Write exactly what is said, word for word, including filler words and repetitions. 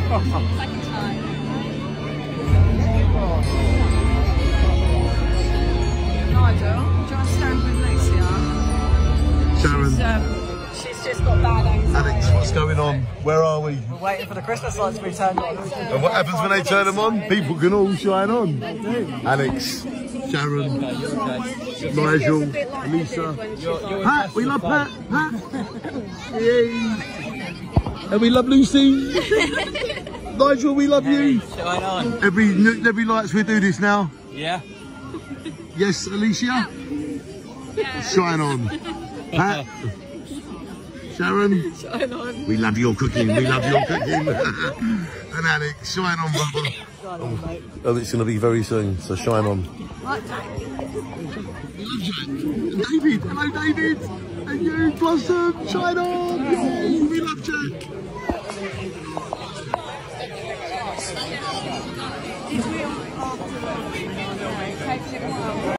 Second time. Nigel, do you want to stand with Lucia? Sharon. She's, um, she's just got bad anxiety. Alex, what's going on? Where are we? We're waiting for the Christmas lights to be turned on. And what happens when they turn them on? People can all shine on. Alex, Sharon, Nigel, Lisa. Pat, we love Pat. Pat. Yay. And we love Lucy. Nigel, we love you. Shine on. Every every lights we do this now. Yeah. Yes, Alicia. Shine on. Pat. Sharon. Shine on. We love your cooking. We love your cooking. And Alex, shine on, brother. Oh, oh, it's going to be very soon, so shine on. What, Jack? We love Jack. And David. Hello, David. And you, Blossom. Shine on. Yay. We love Jack. Did we all after the